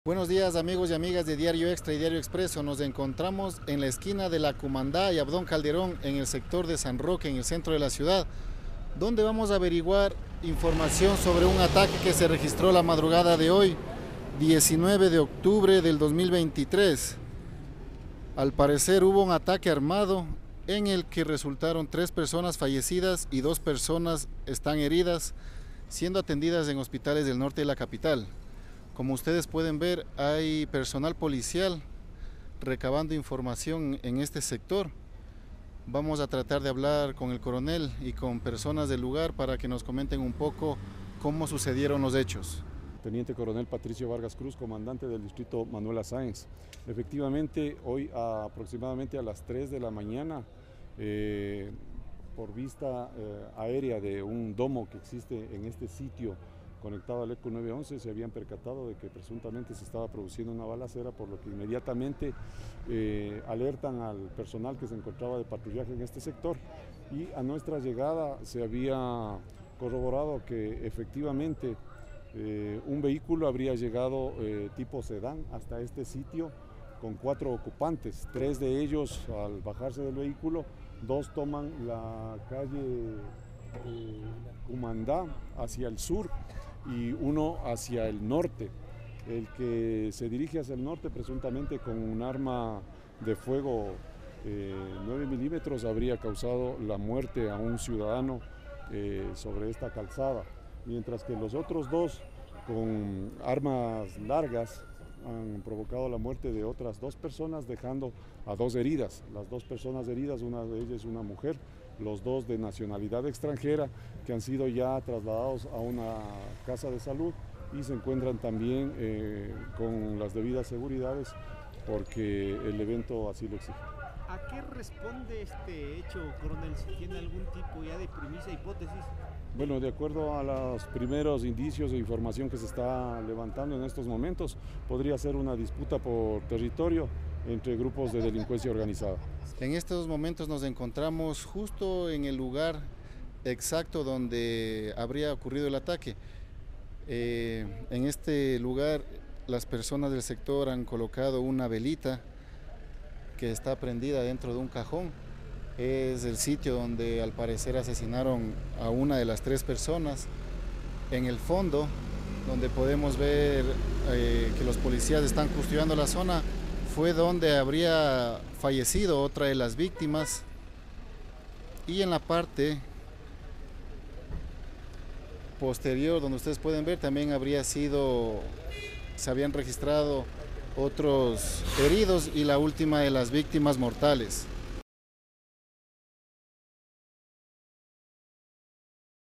Buenos días amigos y amigas de Diario Extra y Diario Expreso. Nos encontramos en la esquina de La Cumandá y Abdón Calderón en el sector de San Roque, en el centro de la ciudad, donde vamos a averiguar información sobre un ataque que se registró la madrugada de hoy, 19 de octubre del 2023. Al parecer hubo un ataque armado en el que resultaron 3 personas fallecidas y 2 personas están heridas, siendo atendidas en hospitales del norte de la capital. Como ustedes pueden ver, hay personal policial recabando información en este sector. Vamos a tratar de hablar con el coronel y con personas del lugar para que nos comenten un poco cómo sucedieron los hechos. Teniente Coronel Patricio Vargas Cruz, comandante del distrito Manuela Sáenz. Efectivamente, hoy aproximadamente a las 3 de la mañana, por vista aérea de un domo que existe en este sitio conectado al ECO 911, se habían percatado de que presuntamente se estaba produciendo una balacera, por lo que inmediatamente alertan al personal que se encontraba de patrullaje en este sector, y a nuestra llegada se había corroborado que efectivamente un vehículo habría llegado tipo sedán hasta este sitio con 4 ocupantes. 3 de ellos, al bajarse del vehículo, 2 toman la calle Cumandá hacia el sur y 1 hacia el norte. El que se dirige hacia el norte presuntamente con un arma de fuego 9 milímetros habría causado la muerte a un ciudadano sobre esta calzada, mientras que los otros 2 con armas largas han provocado la muerte de otras 2 personas, dejando a 2 heridas. Las 2 personas heridas, una de ellas es una mujer, los 2 de nacionalidad extranjera, que han sido ya trasladados a una casa de salud y se encuentran también con las debidas seguridades porque el evento así lo exige. ¿A qué responde este hecho, coronel? Si tiene algún tipo ya de premisa, hipótesis. Bueno, de acuerdo a los primeros indicios de información que se está levantando en estos momentos, podría ser una disputa por territorio entre grupos de delincuencia organizada. En estos momentos nos encontramos justo en el lugar exacto donde habría ocurrido el ataque. En este lugar las personas del sector han colocado una velita que está prendida dentro de un cajón. Es el sitio donde al parecer asesinaron a una de las 3 personas. En el fondo, donde podemos ver que los policías están custodiando la zona, fue donde habría fallecido otra de las víctimas. Y en la parte posterior, donde ustedes pueden ver, también se habían registrado otros heridos y la última de las víctimas mortales.